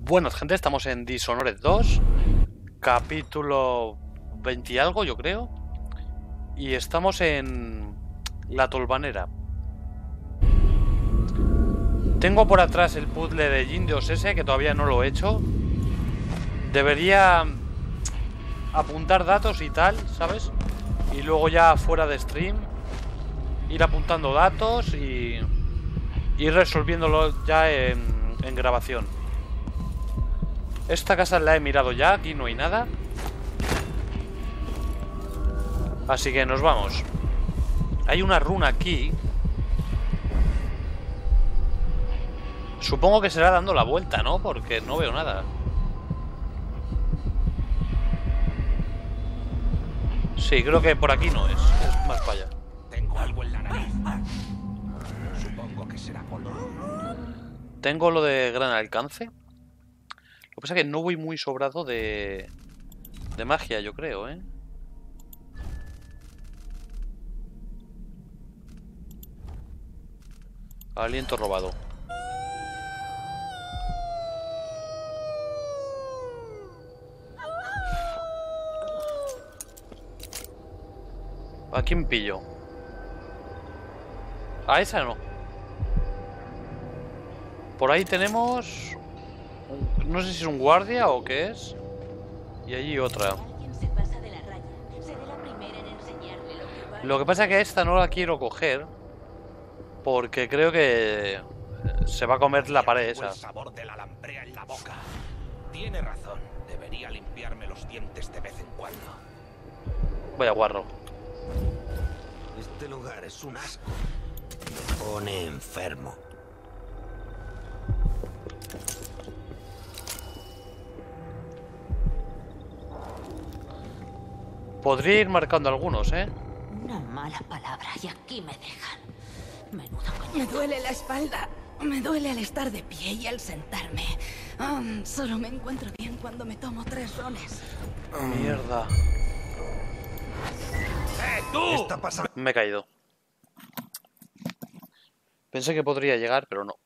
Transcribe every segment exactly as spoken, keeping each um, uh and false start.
Bueno, gente, estamos en Dishonored dos, capítulo veinte y algo, yo creo. Y estamos en la Tolvanera. Tengo por atrás el puzzle de Indios ese, que todavía no lo he hecho. Debería apuntar datos y tal, ¿sabes? Y luego ya fuera de stream ir apuntando datos y ir resolviéndolo ya en, en grabación. Esta casa la he mirado ya, aquí no hay nada. Así que nos vamos. Hay una runa aquí. Supongo que será dando la vuelta, ¿no? Porque no veo nada. Sí, creo que por aquí no es. Es más para allá. Tengo algo en la nariz. Supongo que será polvo. Tengo lo de gran alcance. Lo que pasa es que no voy muy sobrado de... de magia, yo creo, ¿eh? Aliento robado. ¿A quién pillo? A esa no. Por ahí tenemos... no sé si es un guardia o qué es. Y allí otra. Lo que pasa es que esta no la quiero coger porque creo que se va a comer la pared esa. El sabor de la lamprea en la boca. Tiene razón. Debería limpiarme los dientes de vez en cuando. Vaya guarro. Este lugar es un asco. Me pone enfermo. Podría ir marcando algunos, ¿eh? Una mala palabra y aquí me dejan. Menudo coñazo. Me duele la espalda. Me duele al estar de pie y al sentarme. Oh, solo me encuentro bien cuando me tomo tres rones. Mierda. ¡Eh, tú! ¿Qué está pasando? Me he caído. Pensé que podría llegar, pero no.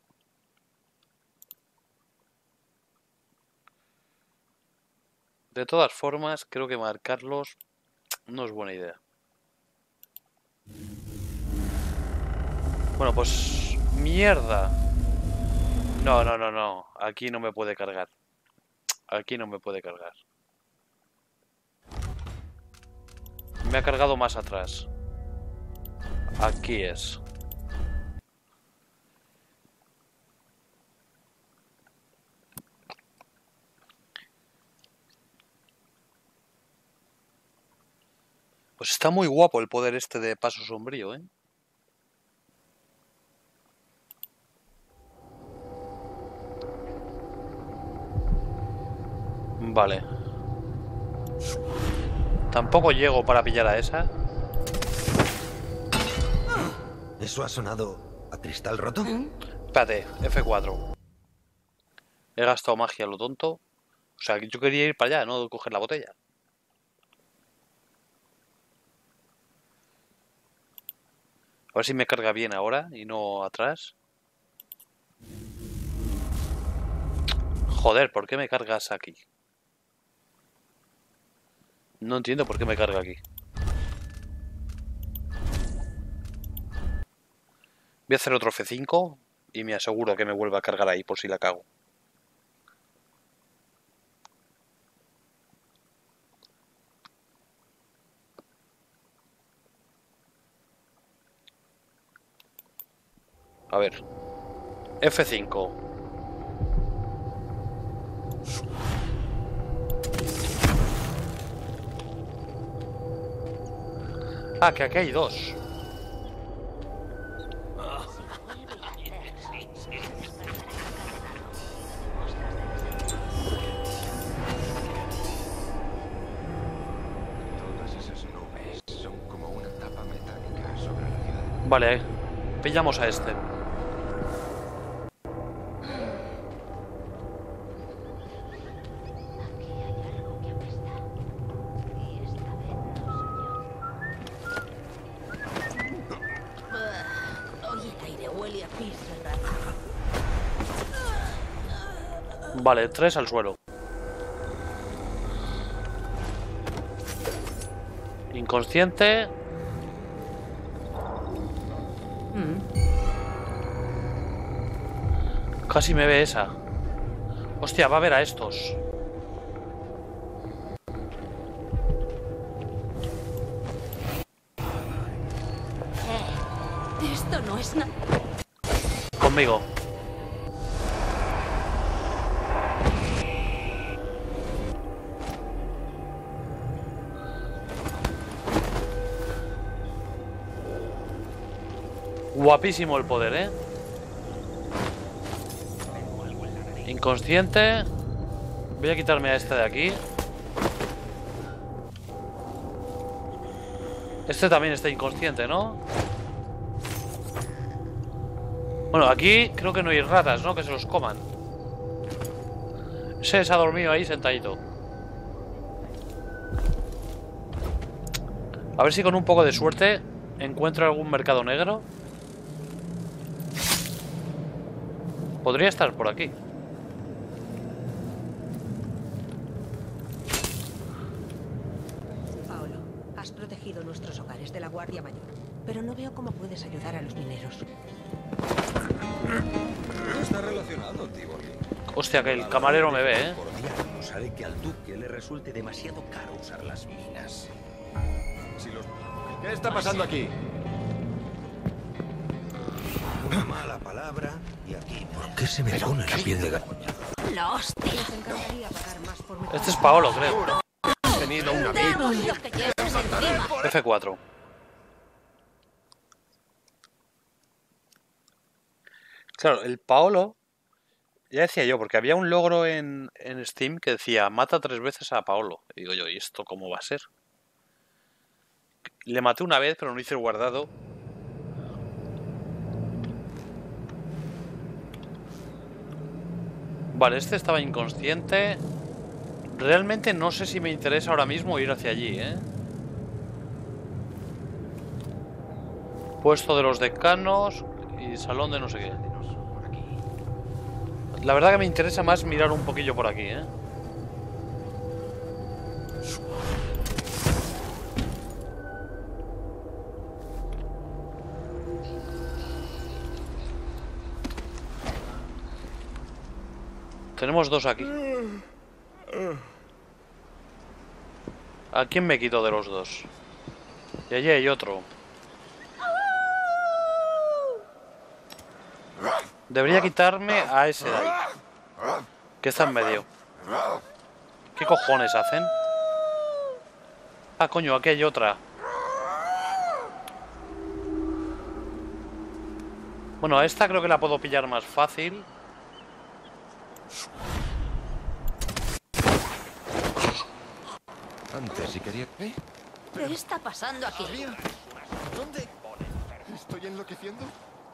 De todas formas, creo que marcarlos no es buena idea. Bueno, pues... ¡mierda! No, no, no, no. Aquí no me puede cargar. Aquí no me puede cargar. Me ha cargado más atrás. Aquí es. Pues está muy guapo el poder este de paso sombrío, ¿eh? Vale. Tampoco llego para pillar a esa. ¿Eso ha sonado a cristal roto? Espérate, F cuatro. He gastado magia, lo tonto. O sea, yo quería ir para allá, no coger la botella. A ver si me carga bien ahora y no atrás. Joder, ¿por qué me cargas aquí? No entiendo por qué me carga aquí. Voy a hacer otro F cinco y me aseguro que me vuelva a cargar ahí por si la cago. A ver. F cinco. Ah, que aquí hay dos. Todas esas nubes son como una tapa metálica sobre la ciudad. Vale, pillamos a este. Hoy el aire huele a pis cerrado. Vale, tres al suelo. Inconsciente. Mm. Casi me ve esa. Hostia, va a ver a estos. Esto no es nada. Conmigo. Guapísimo el poder, ¿eh? Inconsciente. Voy a quitarme a este de aquí. Este también está inconsciente, ¿no? Bueno, aquí creo que no hay ratas, ¿no? Que se los coman. Ese se ha dormido ahí sentadito. A ver si con un poco de suerte encuentro algún mercado negro. Podría estar por aquí. Paolo, has protegido nuestros hogares de la Guardia Mayor, pero no veo cómo puedes ayudar a los mineros. No está relacionado, Tivoli. Hostia, que el camarero me ve, ¿eh? Nos haré que al duque le resulte demasiado caro usar las minas. Si los... ¿Qué está pasando aquí? Una mala palabra y aquí. ¿Por qué se me pone la piel de gallo? La hostia. Les encantaría pagar más por mi... Este es Paolo, creo. He tenido una vida. Vemos lo que llevas encima. F cuatro. Claro, el Paolo. Ya decía yo, porque había un logro en, en Steam que decía mata tres veces a Paolo. Y digo yo, ¿y esto cómo va a ser? Le maté una vez, pero no hice el guardado. Vale, este estaba inconsciente. Realmente no sé si me interesa ahora mismo ir hacia allí, ¿eh? Puesto de los decanos y salón de no sé qué. La verdad que me interesa más mirar un poquillo por aquí, ¿eh? Tenemos dos aquí. ¿A quién me quito de los dos? Y allí hay otro. Debería quitarme a ese de ahí, que está en medio. ¿Qué cojones hacen? Ah, coño, aquí hay otra. Bueno, a esta creo que la puedo pillar más fácil. Antes, si quería... ¿Eh? ¿Qué está pasando aquí? ¿Sabía? ¿Dónde? ¿Estoy enloqueciendo?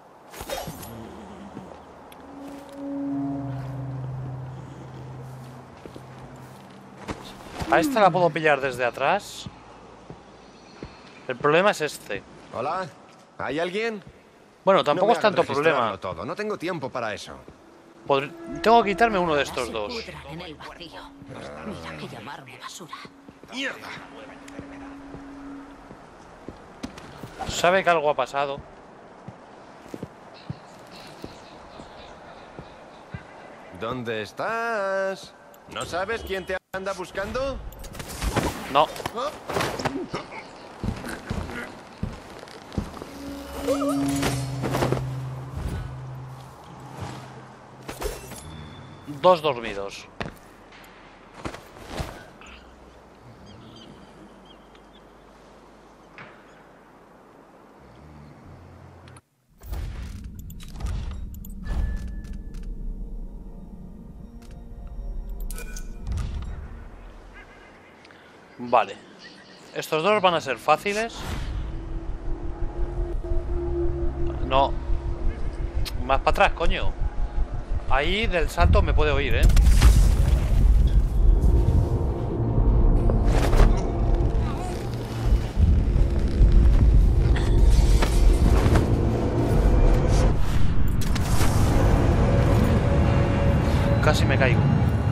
A esta la puedo pillar desde atrás. El problema es este. Hola, ¿hay alguien? Bueno, tampoco No es me tanto hagas problema. registrarlo todo. No tengo tiempo para eso. Podr- Tengo que quitarme uno de estos Se dos. pudran en el vacío. Mira que llamarme basura. ¡Mierda! Sabe que algo ha pasado. ¿Dónde estás? ¿No sabes quién te anda buscando? No. Dos dormidos. Vale. Estos dos van a ser fáciles. No. Más para atrás, coño. Ahí del salto me puede oír, ¿eh? casi me caigo.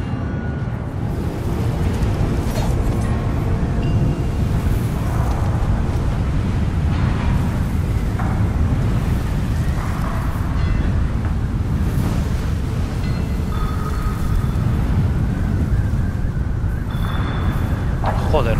Joder.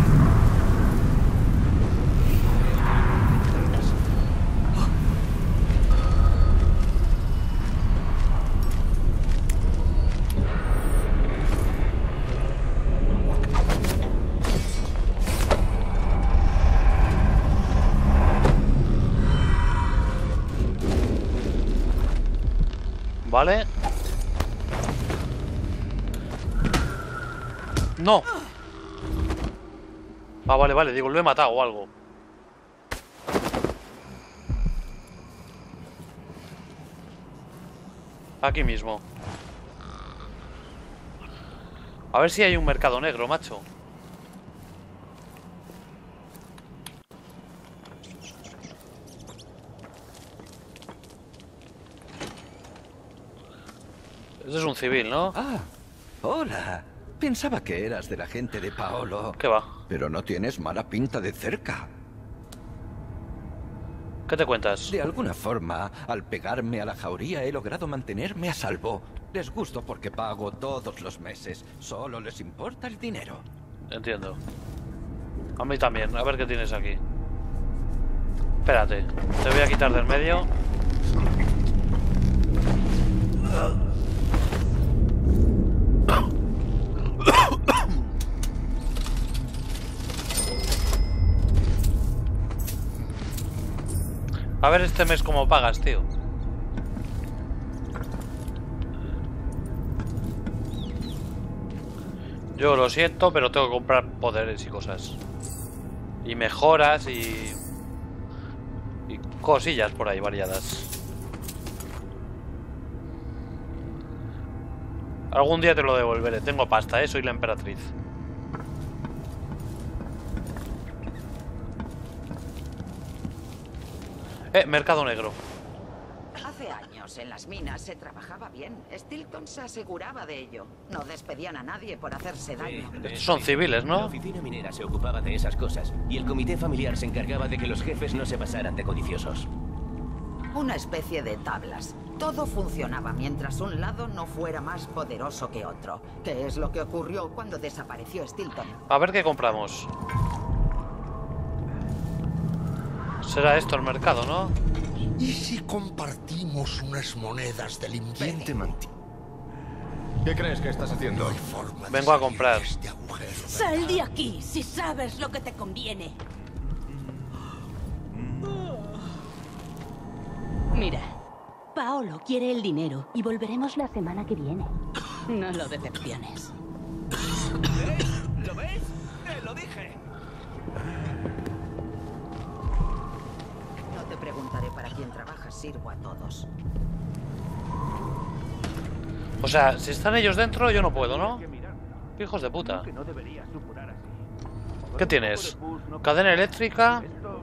Vale. No. Ah, vale, vale, digo, lo he matado o algo. Aquí mismo. A ver si hay un mercado negro, macho. Ese es un civil, ¿no? Ah, hola. Pensaba que eras de la gente de Paolo. ¿Qué va? Pero no tienes mala pinta de cerca. ¿Qué te cuentas? De alguna forma, al pegarme a la jauría he logrado mantenerme a salvo. Les gusto porque pago todos los meses. Solo les importa el dinero. Entiendo. A mí también. A ver qué tienes aquí. Espérate. Te voy a quitar del medio. A ver este mes cómo pagas, tío. Yo lo siento, pero tengo que comprar poderes y cosas. Y mejoras y... y cosillas por ahí variadas. Algún día te lo devolveré. Tengo pasta, ¿eh? Soy la emperatriz. Eh, mercado negro. Hace años en las minas se trabajaba bien. Stilton se aseguraba de ello. No despedían a nadie por hacerse daño. Estos son civiles, La ¿no? oficina minera se ocupaba de esas cosas y el comité familiar se encargaba de que los jefes no se pasaran de codiciosos. Una especie de tablas. Todo funcionaba mientras un lado no fuera más poderoso que otro. ¿Qué es lo que ocurrió cuando desapareció Stilton? A ver qué compramos. Será esto el mercado, ¿no? ¿Y si compartimos unas monedas del ¿Quién te invierno? mantiene? ¿Qué crees que estás haciendo? No hay forma de Vengo a salir comprar. de este agujero, Sal ¿verdad? de aquí si sabes lo que te conviene. Mira, Paolo quiere el dinero y volveremos la semana que viene. No lo decepciones. ¿Lo ves? ¡Te lo dije! No te preguntaré para quién trabajas, sirvo a todos. O sea, si están ellos dentro, yo no puedo, ¿no? Hijos de puta. ¿Qué tienes? Cadena eléctrica.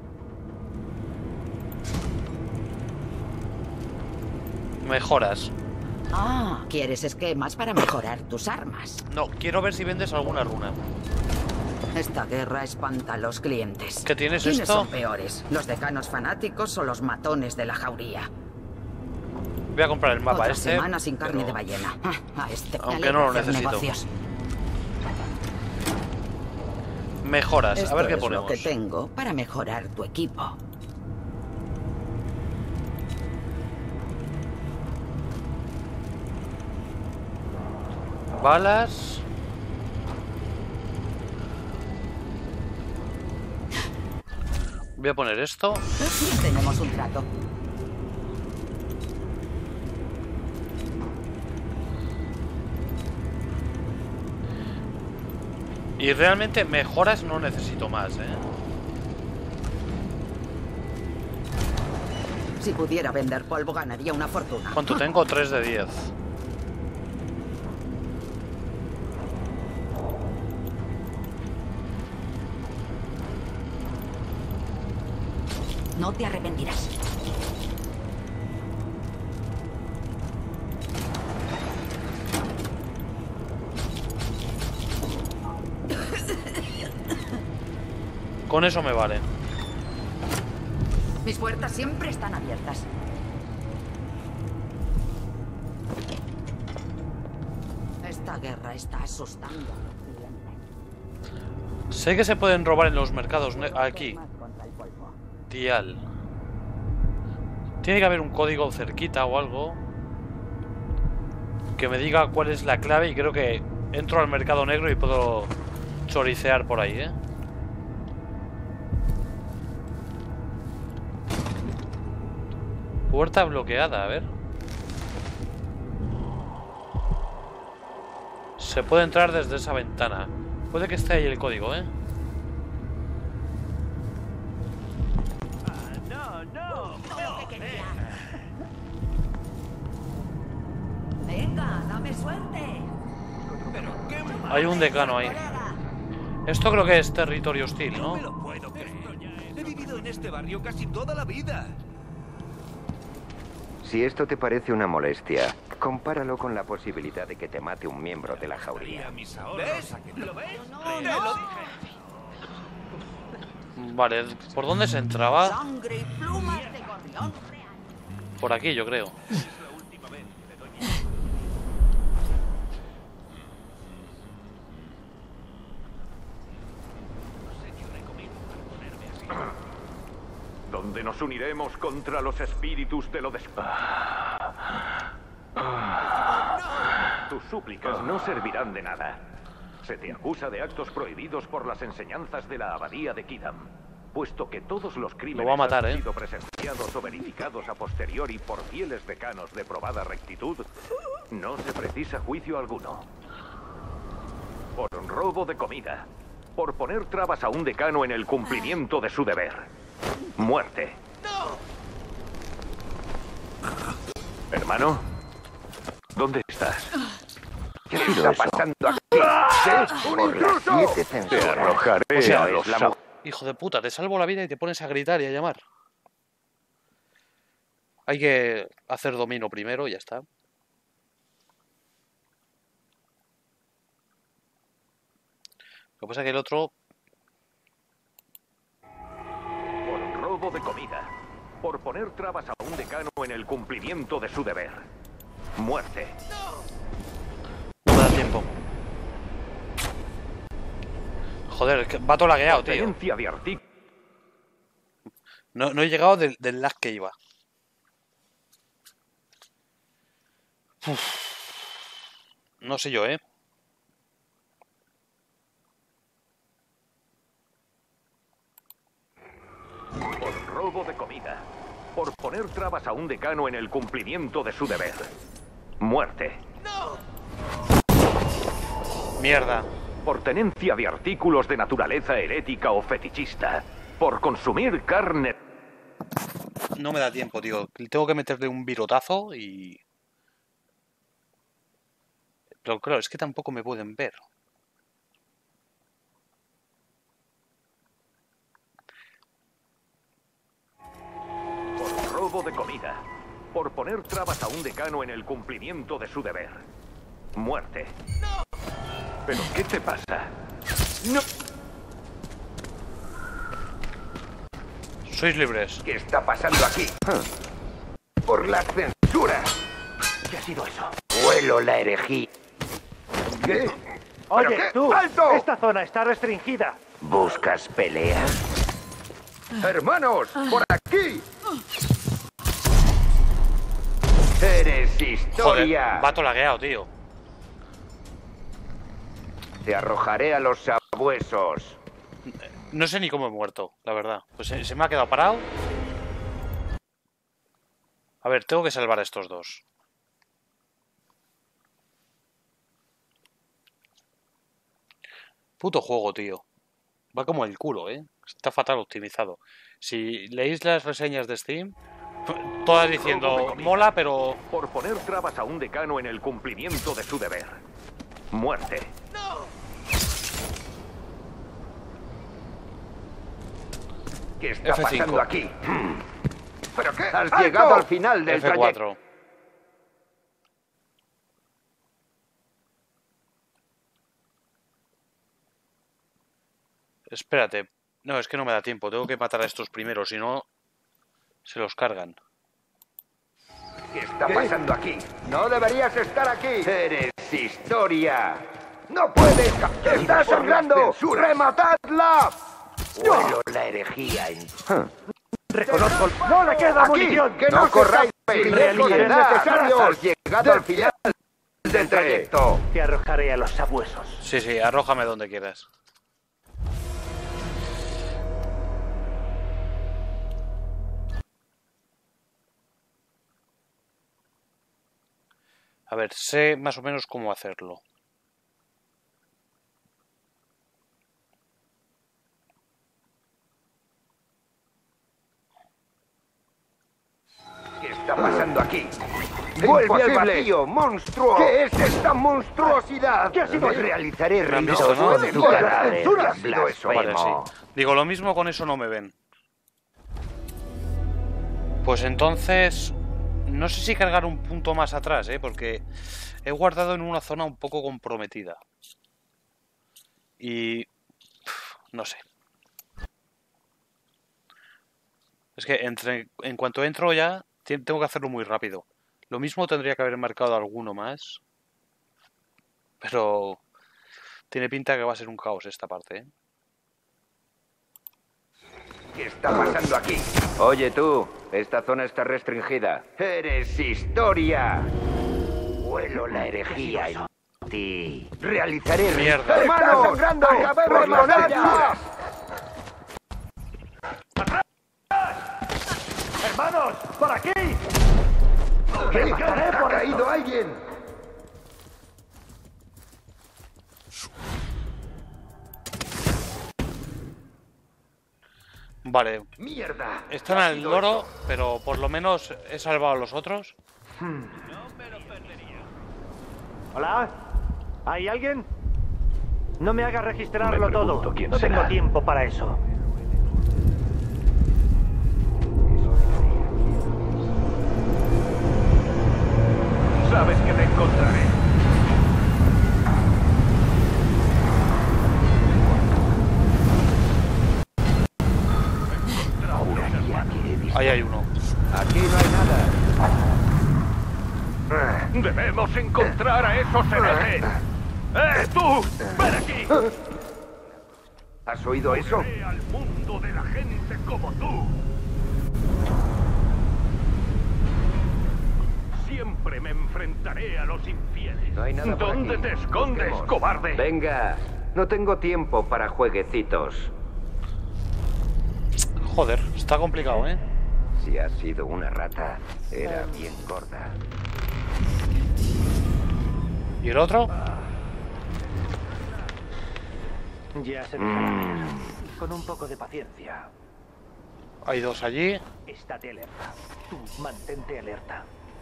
Mejoras. Ah, ¿quieres esquemas para mejorar tus armas? No, quiero ver si vendes alguna runa. Esta guerra espanta a los clientes. ¿Qué tienes ¿Quiénes esto? son peores? ¿Los decanos fanáticos o los matones de la jauría? Voy a comprar el mapa Otra este. semana sin carne pero- de ballena. Ah, a este me Aunque alegra no lo hacer necesito. negocios. Mejoras, Esto a ver qué es ponemos. lo que tengo para mejorar tu equipo. Balas. Voy a poner esto. Tenemos un trato. Y realmente mejoras no necesito más, ¿eh? Si pudiera vender polvo ganaría una fortuna. ¿Cuánto tengo? tres de diez. No te arrepentirás. Con eso me vale. Mis puertas siempre están abiertas. Esta guerra está asustando a los clientes. Sé que se pueden robar en los mercados aquí. Tial. Tiene que haber un código cerquita o algo que me diga cuál es la clave y creo que entro al mercado negro y puedo choricear por ahí, ¿eh? Puerta bloqueada, a ver. Se puede entrar desde esa ventana. Puede que esté ahí el código, ¿eh? No, no, no. Venga, dame suerte. Hay un decano ahí. Esto creo que es territorio hostil, ¿no? No me lo puedo creer. He vivido en este barrio casi toda la vida. Si esto te parece una molestia, compáralo con la posibilidad de que te mate un miembro de la jauría. ¿Ves? ¿Lo ves? No, Te no. lo dije. Vale, ¿por dónde se entraba? Sangre y plumas de gorrión real. Por aquí, yo creo. Donde nos uniremos contra los espíritus de lo des... Tus súplicas no servirán de nada. Se te acusa de actos prohibidos por las enseñanzas de la abadía de Kidam, puesto que todos los crímenes Lo va a matar, han ¿eh? sido presenciados o verificados a posteriori por fieles decanos de probada rectitud. No se precisa juicio alguno. Por un robo de comida, por poner trabas a un decano en el cumplimiento de su deber. Muerte. Hermano, ¿dónde estás? ¿Qué está pasando aquí? Por las siete censuras. Te arrojaré O sea, a los la sa- Hijo de puta, te salvo la vida y te pones a gritar y a llamar. Hay que hacer dominio primero y ya está. Lo que pasa es que el otro... Por robo de comida, por poner trabas a un decano en el cumplimiento de su deber. Muerte. No me da tiempo. Joder, que va todo lagueado, tío. Tenencia de artículos. No, no he llegado del, del lag que iba. Uf. No sé yo, ¿eh? Por robo de comida, por poner trabas a un decano en el cumplimiento de su deber. Muerte. Mierda. Por tenencia de artículos de naturaleza herética o fetichista. Por consumir carne... No me da tiempo, tío. Tengo que meterle un virotazo y... Pero claro, es que tampoco me pueden ver. Por robo de comida, por poner trabas a un decano en el cumplimiento de su deber. Muerte. ¿Pero qué te pasa? No. Sois libres. ¿Qué está pasando aquí? Por las censuras. ¿Qué ha sido eso? Huelo la herejía. ¿Qué? Oye, ¿Pero qué? tú, ¡Alto! esta zona está restringida. ¿Buscas pelea? Hermanos, por aquí. Eres historia. Joder, va todo lagueado, tío. Te arrojaré a los sabuesos. No sé ni cómo he muerto, la verdad. Pues se, se me ha quedado parado. A ver, tengo que salvar a estos dos. Puto juego, tío. Va como el culo, ¿eh? Está fatal optimizado. Si leéis las reseñas de Steam, todas diciendo, mola, pero... Por poner trabas a un decano en el cumplimiento de su deber. Muerte. ¿Qué está F cinco. pasando aquí? ¿Pero qué? Has ¡Alto! llegado al final del F trayecto. cuatro. Espérate. No, es que no me da tiempo. Tengo que matar a estos primeros, si no... Se los cargan. ¿Qué está pasando aquí? No deberías estar aquí. Eres historia. ¡No puedes! ¡Está sangrando! ¡Rematadla! Huelo la herejía en... Reconozco... ¡No le queda Aquí, munición! ¡Que no corráis peligros innecesarios! Has llegado al final del trayecto. Te arrojaré a los sabuesos. Sí, sí, arrójame donde quieras. A ver, sé más o menos cómo hacerlo. ¿Qué está pasando aquí? ¡Vuelve al vacío, monstruo! ¿Qué es esta monstruosidad? ¿Qué ha sido? Realizaré Me han visto, ¿no? de tu cadáver. ¿Qué ha sido eso? Vale, sí. Digo, lo mismo con eso no me ven. Pues entonces... No sé si cargar un punto más atrás, ¿eh? Porque he guardado en una zona un poco comprometida. Y... Pff, no sé. Es que entre, en cuanto entro ya, tengo que hacerlo muy rápido. Lo mismo tendría que haber marcado alguno más. Pero... Tiene pinta que va a ser un caos esta parte, ¿eh? ¿Qué está pasando aquí? Oye tú, esta zona está restringida. ¡Eres historia! Huelo la herejía en ti. Realizaré... ¡Mierda! ¡Hermano! ¡Sangrando! ¡Acabemos con ellas! ¡Hermanos! ¡Por aquí! ¿Qué ha caído alguien? Vale. ¡Mierda! Están al loro, pero por lo menos he salvado a los otros. Hmm. ¿Hola? ¿Hay alguien? No me hagas registrarlo todo. No tengo tiempo para eso. Sabes que te encontraré. Ahí hay uno. Aquí no hay nada. Debemos encontrar a esos herejes. ¡Eh, tú! ¡Ven aquí! ¿Has oído eso? Volveré al mundo de la gente como tú. Siempre me enfrentaré a los infieles. No hay nada por ¿Dónde aquí. te escondes, Busquemos. cobarde? Venga, no tengo tiempo para jueguecitos. Joder, está complicado, ¿eh? Si has sido una rata, era bien gorda. ¿Y el otro? Ya se dejará. Con un poco de paciencia. Hay dos allí. Estate alerta. Tú mantente alerta.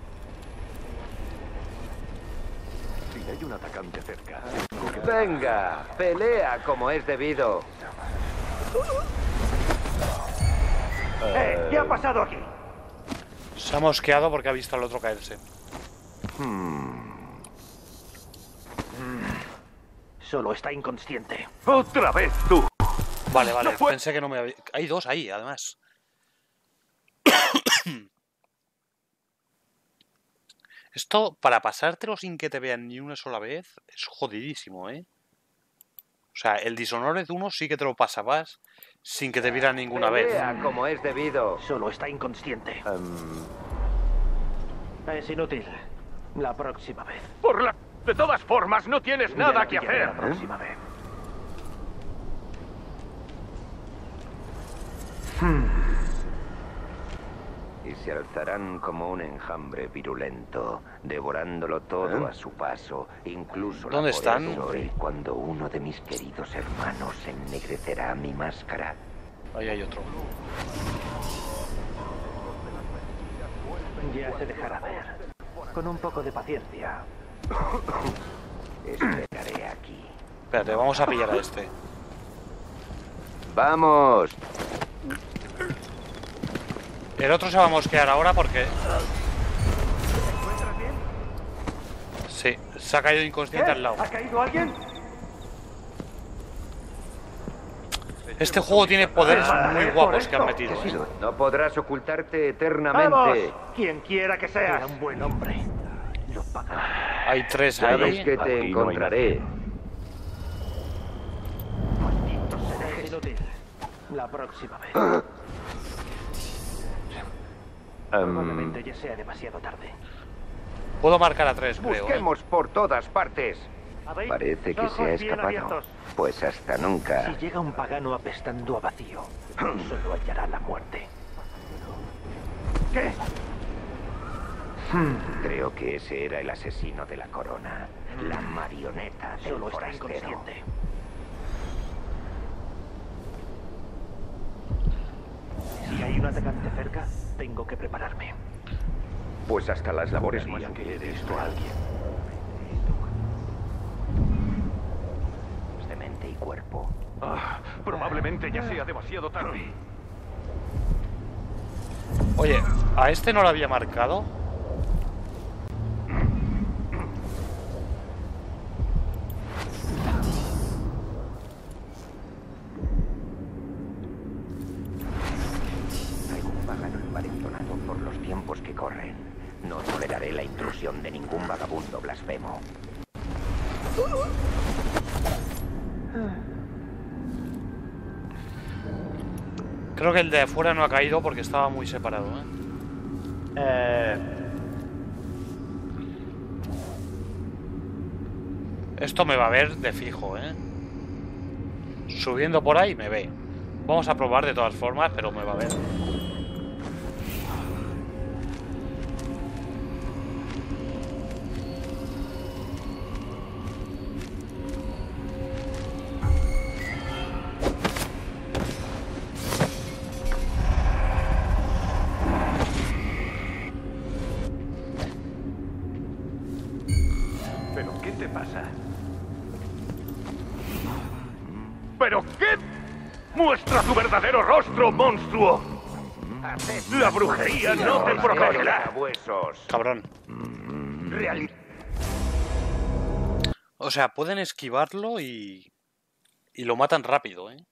Si hay un atacante cerca. Venga, pelea como es debido. ¡Eh! ¿Qué ha pasado aquí? Se ha mosqueado porque ha visto al otro caerse. Hmm. Solo está inconsciente. ¡Otra vez tú! Vale, vale, No fue- pensé que no me había... Hay dos ahí, además. Esto, para pasártelo sin que te vean ni una sola vez, es jodidísimo, ¿eh? O sea, el Dishonored uno sí que te lo pasabas sin que te vieran ninguna vez. Pelea como es debido. Solo está inconsciente. Um, Es inútil. La próxima vez. Por la... De todas formas, no tienes Ya nada lo que pillaré hacer. La próxima vez. y se alzarán como un enjambre virulento, devorándolo todo a su paso, incluso la ¿Dónde están? podredumbre. Y cuando uno de mis queridos hermanos ennegrecerá mi máscara. Ahí hay otro. Ya se dejará ver. Con un poco de paciencia. Esperaré aquí. Espérate, vamos a pillar a este. ¡Vamos! El otro se va a mosquear ahora porque... ¿Encuentras bien? Sí, se ha caído inconsciente ¿Qué? al lado. ¿Ha caído alguien? Este juego tiene poderes muy guapos que han metido. ¿eh? No podrás ocultarte eternamente. ¡Vamos! Quien quiera que sea. Era un buen hombre. Lo pagará. Hay tres Sabes ahí. que te encontraré. La próxima vez. Um, Probablemente ya sea demasiado tarde. Puedo marcar a tres, creo. ¿eh? Busquemos por todas partes. Parece que Ojos se ha bien escapado. abiertos. Pues hasta nunca. Si llega un pagano apestando a vacío, solo hallará la muerte. ¿Qué? Creo que ese era el asesino de la corona. La marioneta del Solo está forastero. inconsciente. Si hay un atacante cerca, tengo que prepararme. Pues hasta las labores más que he visto a alguien. De mente y cuerpo. Ah, probablemente ya sea demasiado tarde. Oye, ¿a este no lo había marcado? Hay un pagano envalentonado por los tiempos que corren. No toleraré la intrusión de ningún vagabundo blasfemo. Creo que el de afuera no ha caído porque estaba muy separado, ¿eh? Eh... Esto me va a ver de fijo, ¿eh? Subiendo por ahí me ve. Vamos a probar de todas formas, pero me va a ver. ¿Pero qué te pasa? ¿Pero qué? ¡Muestra tu verdadero rostro, monstruo! La brujería no te protegerá. Cabrón. Reali- O sea, pueden esquivarlo y... Y lo matan rápido, ¿eh?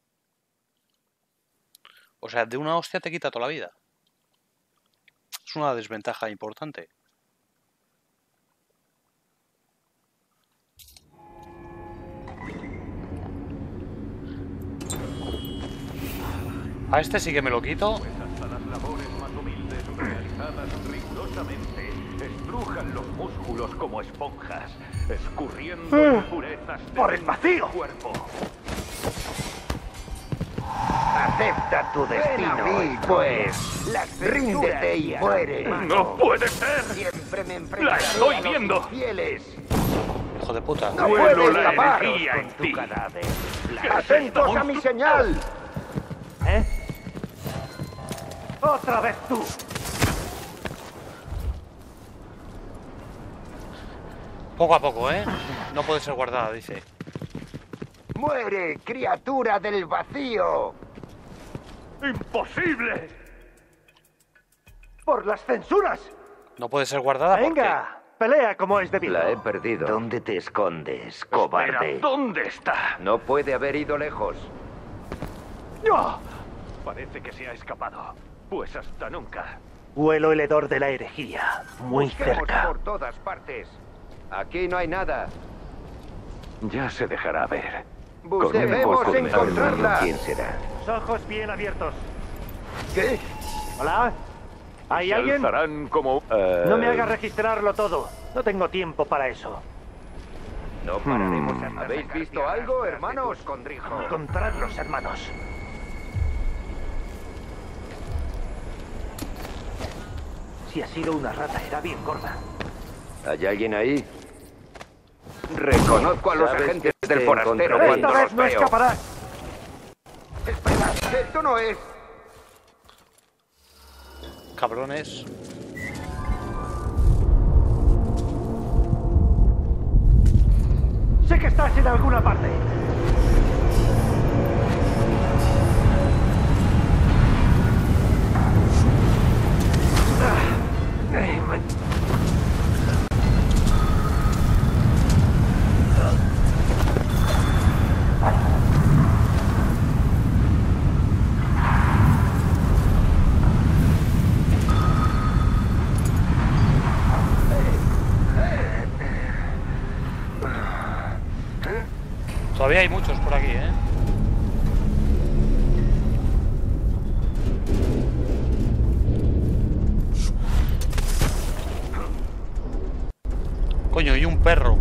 O sea, de una hostia te quita toda la vida. Es una desventaja importante. A este sí que me lo quito. Pues hasta las labores más humildes realizadas rigurosamente estrujan los músculos como esponjas, escurriendo impurezas de ¡Por el vacío! cuerpo. Acepta tu destino, pues. Ríndete y muere. ¡No puede ser! Siempre me ¡La enfrentaré estoy a los viendo! infieles. Hijo de puta. No Vuelo puedes la escapar energía con en tu ti. cadáver. ¿Qué es esto, Atentos a mi monstruo? señal. ¿Eh? ¡Otra vez tú! Poco a poco, ¿eh? No puede ser guardada, dice. Muere, criatura del vacío. ¡Imposible! ¡Por las censuras! No puede ser guardada porque... ¡Venga! Pelea como es debido. La he perdido. ¿Dónde te escondes, Espera, cobarde? ¿dónde está? No puede haber ido lejos. ¡No! Parece que se ha escapado. Pues hasta nunca. Huelo el hedor de la herejía. Muy Busquemos cerca. por todas partes. Aquí no hay nada. Ya se dejará ver. Bus- Debemos encontrarla. ¿Quién será? Los ojos bien abiertos. ¿Qué? ¿Hola? ¿Hay Se alguien? alzarán como... No me hagas registrarlo todo. No tengo tiempo para eso. No pararemos hasta ¿Habéis visto algo, hermanos? Condrijo. Encontrarlos, hermanos. Si ha sido una rata, era bien gorda. ¿Hay alguien ahí? Reconozco a los agentes del forastero Esta cuando vez los no veo. escaparás. Espera, esto no es. Cabrones. Sé que estás en alguna parte. Todavía hay muchos por aquí, ¿eh? Coño, y un perro.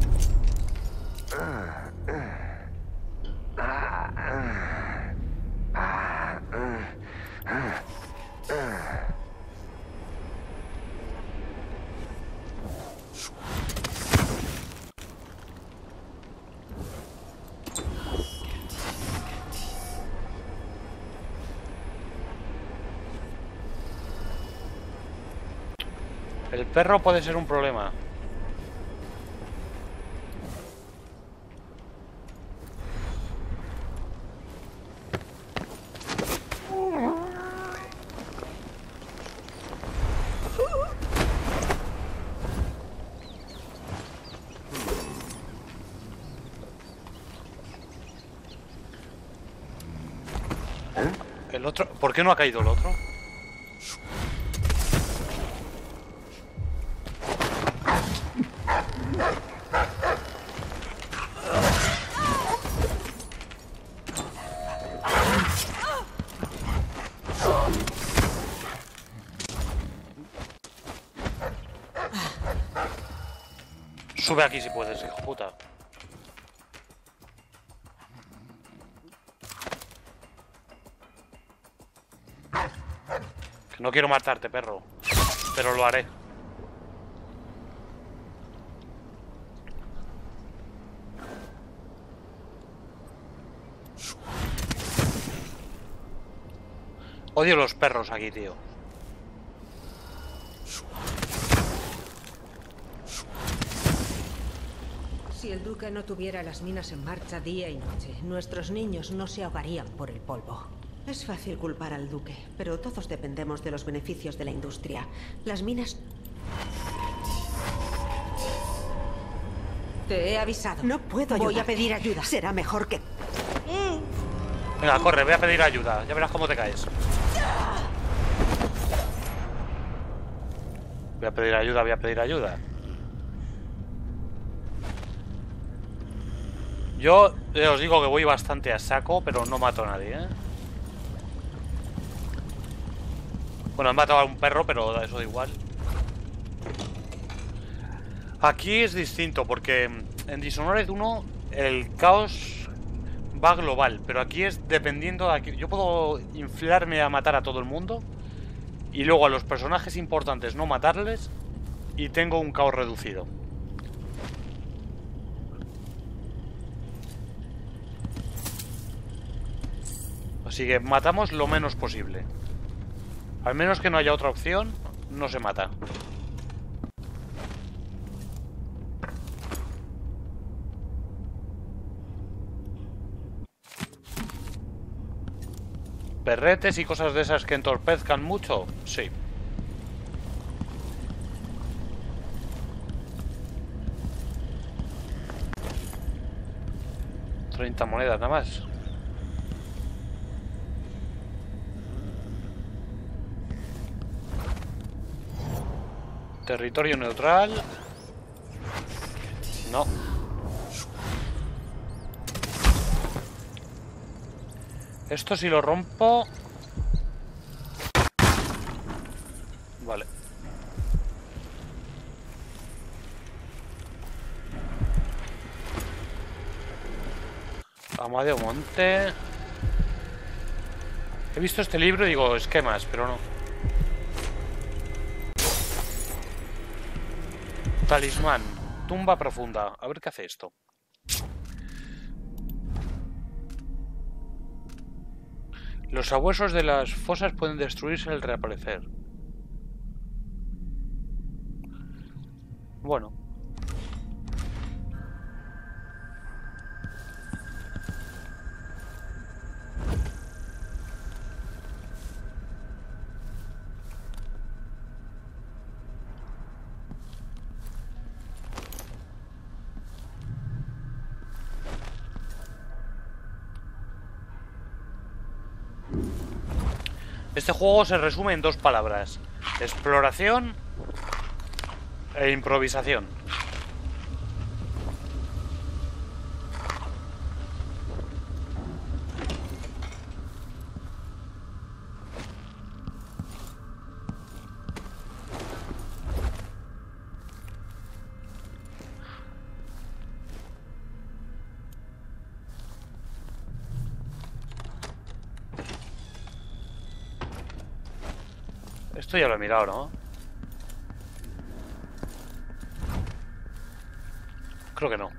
El perro puede ser un problema. El otro... ¿Por qué no ha caído el otro? Sube aquí si puedes, hijo puta. Que no quiero matarte, perro. Pero lo haré. Odio los perros aquí, tío. Si el duque no tuviera las minas en marcha día y noche, nuestros niños no se ahogarían por el polvo. Es fácil culpar al duque, pero todos dependemos de los beneficios de la industria. Las minas... Te he avisado. No puedo ayudar. Voy a pedir ayuda. Será mejor que... Venga, corre, voy a pedir ayuda. Ya verás cómo te caes. Voy a pedir ayuda, voy a pedir ayuda. Yo eh, os digo que voy bastante a saco, pero no mato a nadie, ¿eh? Bueno, he matado a un perro, pero eso da igual. Aquí es distinto, porque en Dishonored uno el caos va global, pero aquí es dependiendo de aquí. Yo puedo inflarme a matar a todo el mundo y luego a los personajes importantes no matarles y tengo un caos reducido. Así que matamos lo menos posible. Al menos que no haya otra opción, no se mata. ¿Perretes y cosas de esas que entorpezcan mucho? Sí. treinta monedas nada más. Territorio neutral. No. Esto si lo rompo... Vale. Amadeo Monte. He visto este libro y digo esquemas, pero no. Talismán, tumba profunda. A ver qué hace esto. Los sabuesos de las fosas pueden destruirse al reaparecer. Bueno. Este juego se resume en dos palabras: exploración e improvisación. Esto ya lo he mirado, ¿no? Creo que no.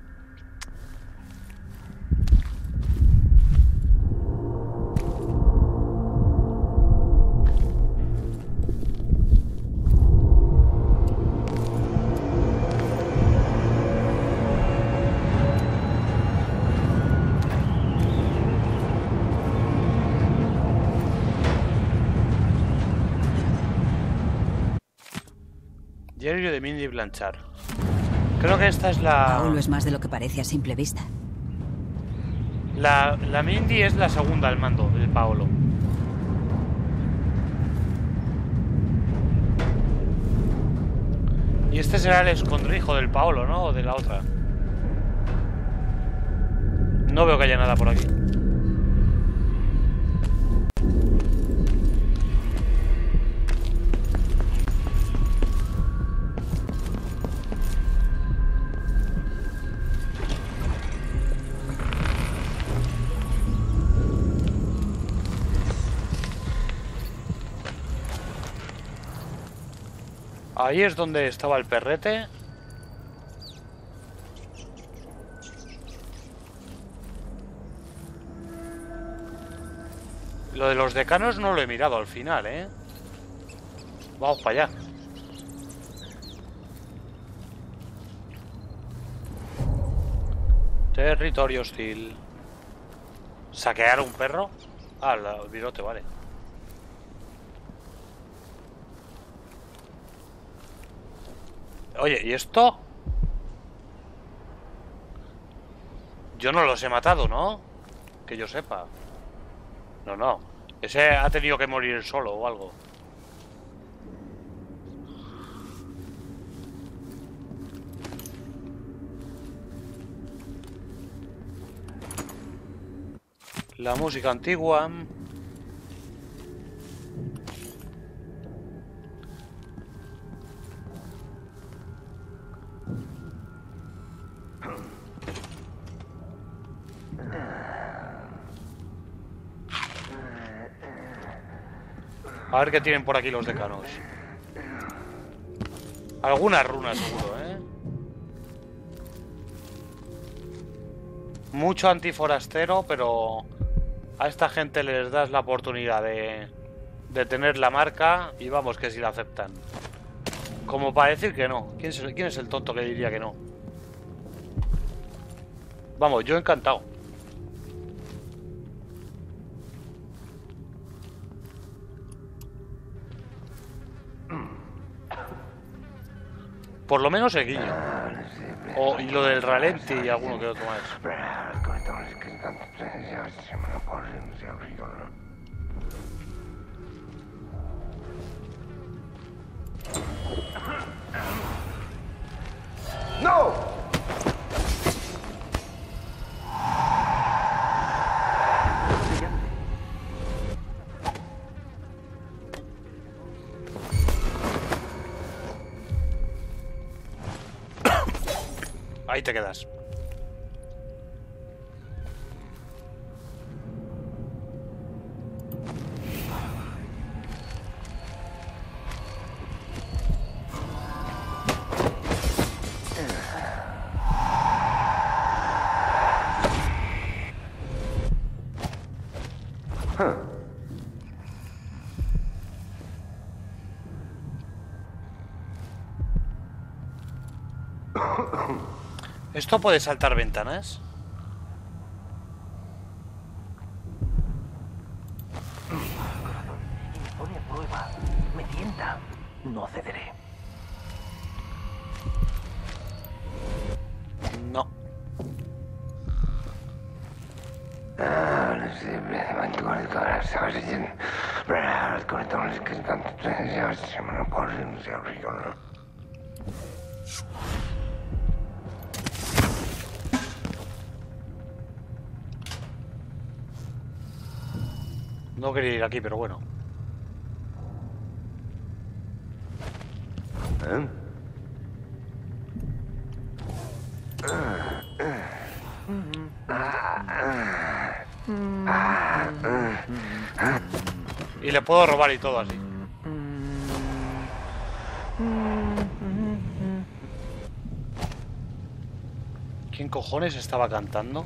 Diario de Mindy Blanchard. Creo que esta es la... Paolo es más de lo que parece a simple vista. La, la Mindy es la segunda al mando del Paolo. Y este será el escondrijo del Paolo, ¿no? O de la otra. No veo que haya nada por aquí. Ahí es donde estaba el perrete. Lo de los decanos no lo he mirado al final, ¿eh? Vamos para allá. Territorio hostil. ¿Saquear un perro? Ah, el virote, vale. Oye, ¿y esto? Yo no los he matado, ¿no? Que yo sepa. No, no. Ese ha tenido que morir solo o algo. La música antigua. A ver qué tienen por aquí los decanos. Algunas runas seguro, ¿eh? Mucho antiforastero, pero a esta gente les das la oportunidad de, de tener la marca y vamos que si la aceptan. Como para decir que no. ¿Quién es el, quién es el tonto que diría que no? Vamos, yo encantado. Por lo menos el guiño. O, y lo del ralenti y alguno que otro más. ¡No! Ahí te quedas. ¿Esto puede saltar ventanas? Me pone a prueba, me tienta. No cederé. No. No quería ir aquí, pero bueno. ¿Eh? Y le puedo robar y todo así. ¿Quién cojones estaba cantando?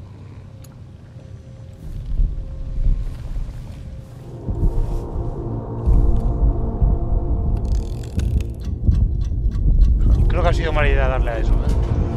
Creo que ha sido mala idea darle a eso, ¿eh?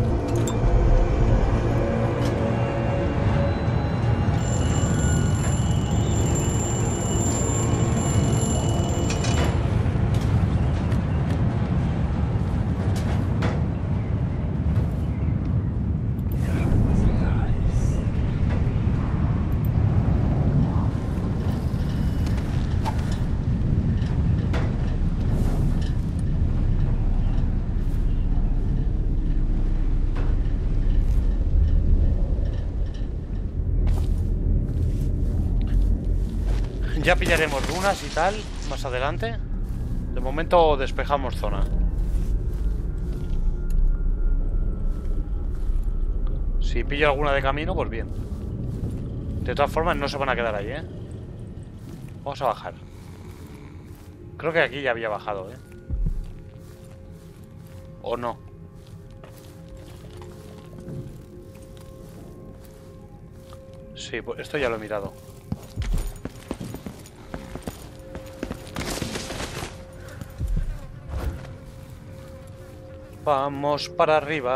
Ya pillaremos runas y tal más adelante. De momento despejamos zona. Si pillo alguna de camino, pues bien. De todas formas no se van a quedar ahí, ¿eh? Vamos a bajar. Creo que aquí ya había bajado, ¿eh? ¿O no? Sí, pues esto ya lo he mirado. Vamos para arriba.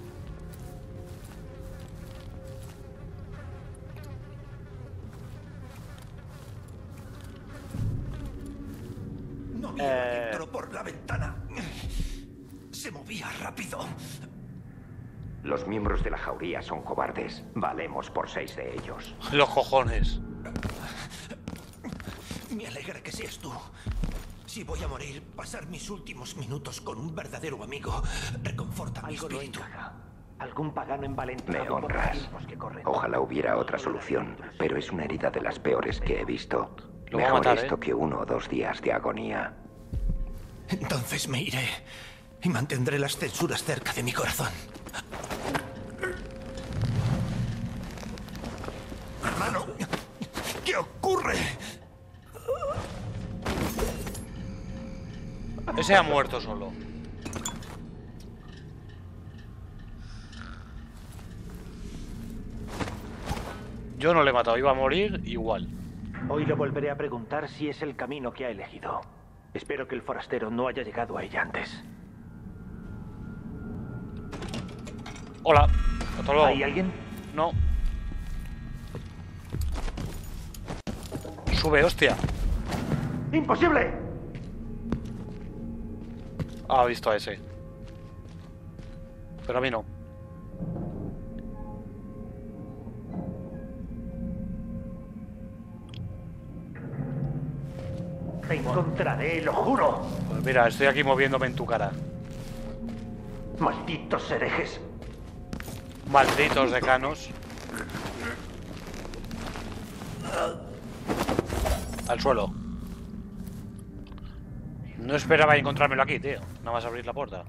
No vi Eh. que entró por la ventana. Se movía rápido. Los miembros de la jauría son cobardes. Valemos por seis de ellos. Los cojones. Me alegra que seas tú. Si voy a morir, pasar mis últimos minutos con un verdadero amigo reconforta mi Algo no espíritu. encaja. Algún pagano envalentado. Me por los honras. tiempos que corren. Ojalá hubiera otra solución, pero es una herida de las peores que he visto. Lo va a Mejor matar, esto ¿eh? que uno o dos días de agonía. Entonces me iré y mantendré las censuras cerca de mi corazón. Hermano, ¿qué ocurre? Ese ha muerto solo. Yo no le he matado, iba a morir igual. Hoy le volveré a preguntar si es el camino que ha elegido. Espero que el forastero no haya llegado a ella antes. Hola, hasta luego. ¿Hay alguien? No. Sube, hostia. ¡Imposible! Ah, ha visto a ese. Pero a mí no. Te encontraré, lo juro. Pues mira, estoy aquí moviéndome en tu cara. Malditos herejes. Malditos decanos. Al suelo. No esperaba encontrármelo aquí, tío. Nada más abrir la puerta.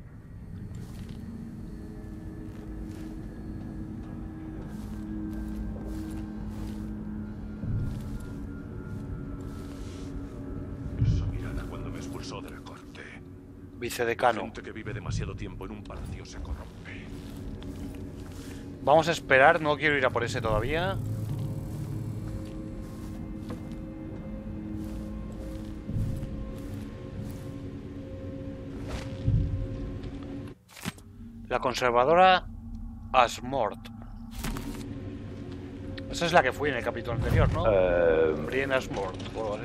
Esa mirada cuando me expulsó de la corte. Vicedecano. Gente que vive demasiado tiempo en un palacio se corrompe. Vamos a esperar, no quiero ir a por ese todavía. La conservadora Asmort. Esa es la que fui en el capítulo anterior, ¿no? Eh, Brienne Asmort, o algo así.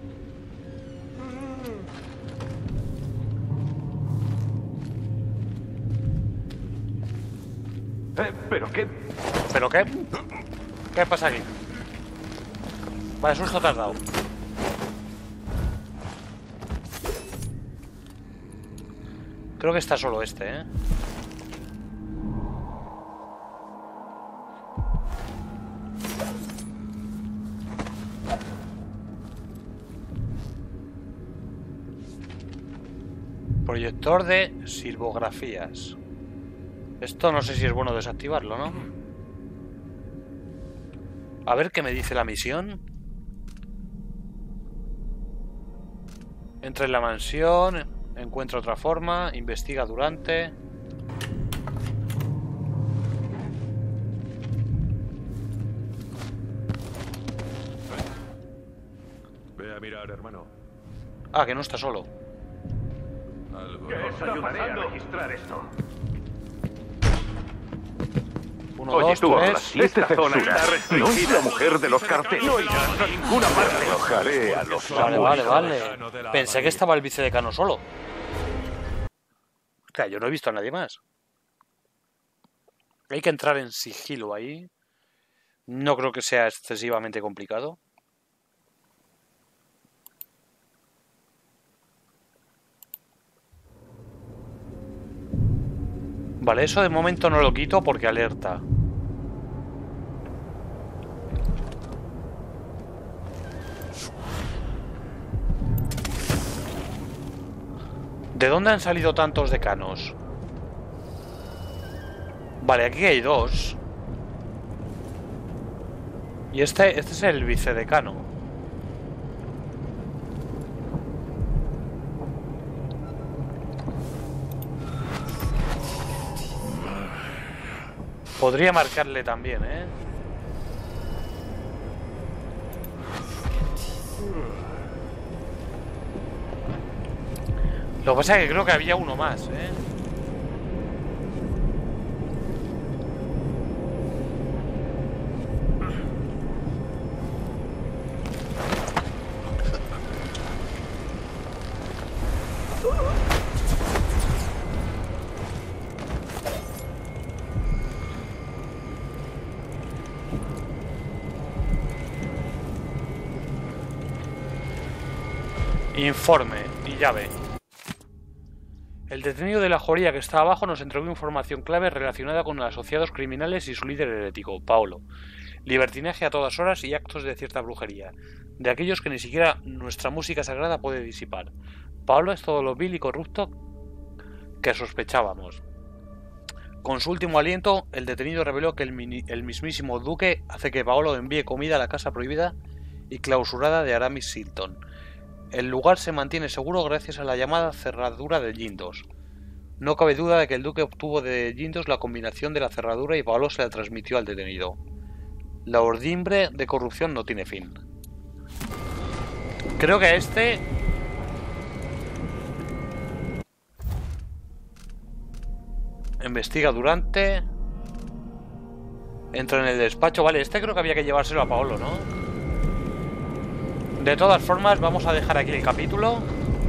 Eh, ¿Pero qué? ¿Pero qué? ¿Qué pasa aquí? Vale, susto te has dado. Creo que está solo este, ¿eh? Proyector de silvografías. Esto no sé si es bueno desactivarlo, ¿no? A ver qué me dice la misión. Entra en la mansión, encuentra otra forma, investiga durante. mirar, hermano? Ah, que no está solo. Algo. ¿Qué os ayudaré a registrar esto? Uno, Oye, dos, tú, tres. esta zona está No restringida. la mujer de los carteles. No irás a ninguna parte. Alojaré a los Vale, vale, vale. Pensé que estaba el vicedecano solo. O sea, yo no he visto a nadie más. Hay que entrar en sigilo ahí. No creo que sea excesivamente complicado. Vale, eso de momento no lo quito porque alerta. ¿De dónde han salido tantos decanos? Vale, aquí hay dos. Y este, este es el vicedecano. Podría marcarle también, ¿eh? Lo que pasa es que creo que había uno más, ¿eh? Informe y llave. El detenido de la Joría que está abajo nos entregó información clave relacionada con los asociados criminales y su líder herético, Paolo. Libertinaje a todas horas y actos de cierta brujería, de aquellos que ni siquiera nuestra música sagrada puede disipar. Paolo es todo lo vil y corrupto que sospechábamos. Con su último aliento, el detenido reveló que el, mini, el mismísimo duque hace que Paolo envíe comida a la casa prohibida y clausurada de Aramis Silton. El lugar se mantiene seguro gracias a la llamada cerradura de Jindos. No cabe duda de que el duque obtuvo de Jindos la combinación de la cerradura y Paolo se la transmitió al detenido. La urdimbre de corrupción no tiene fin. Creo que este... Investiga durante... Entra en el despacho. Vale, este creo que había que llevárselo a Paolo, ¿no? De todas formas, vamos a dejar aquí el capítulo.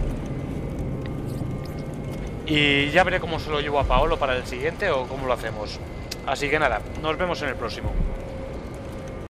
Y ya veré cómo se lo llevo a Paolo para el siguiente o cómo lo hacemos. Así que nada, nos vemos en el próximo.